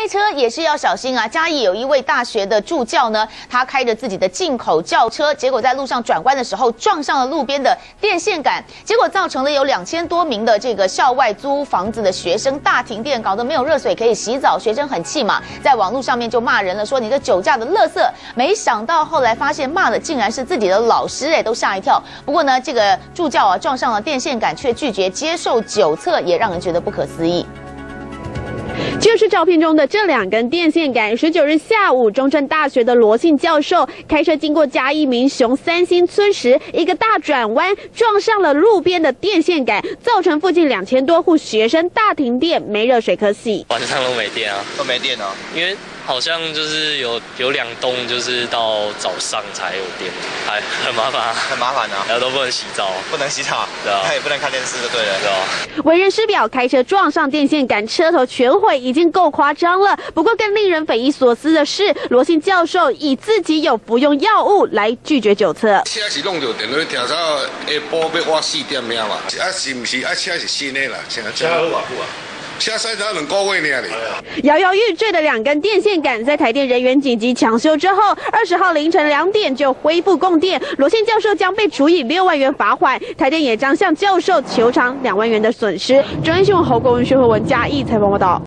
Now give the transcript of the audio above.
车也是要小心啊！嘉义有一位大学的助教呢，他开着自己的进口轿车，结果在路上转弯的时候撞上了路边的电线杆，结果造成了有2000多名的这个校外租房子的学生大停电，搞得没有热水可以洗澡，学生很气嘛，在网络上面就骂人了，说你这酒驾的垃圾。没想到后来发现骂的竟然是自己的老师，都吓一跳。不过呢，这个助教啊撞上了电线杆，却拒绝接受酒测，也让人觉得不可思议。 就是照片中的这2根电线杆。19日下午，中正大学的罗姓教授开车经过嘉义民雄3星村时，一个大转弯撞上了路边的电线杆，造成附近2000多户学生大停电，没热水可洗。 晚上都没电啊， 都没电啊， 因为好像就是有2栋，就是到早上才有电，还很麻烦啊， 很麻烦啊， 然后都不能洗澡， 不能洗澡， 对啊， 他也不能看电视，就对了， 对啊。 为人师表，开车撞上电线杆，车头全毁，已经够夸张了。不过更令人匪夷所思的是，罗姓教授以自己有服用药物来拒绝酒测。 车是弄到电话听到下晡要我4点了嘛，是不是？车是新的啦，车好偌久啊？ 车驶才2个月呢。 摇摇欲坠的2根电线杆，在台电人员紧急抢修之后，20号凌晨2点就恢复供电。罗姓教授将被处以6万元罚款，台电也将向教授求偿2万元的损失。中央新闻侯国文、薛慧文嘉义采访报道。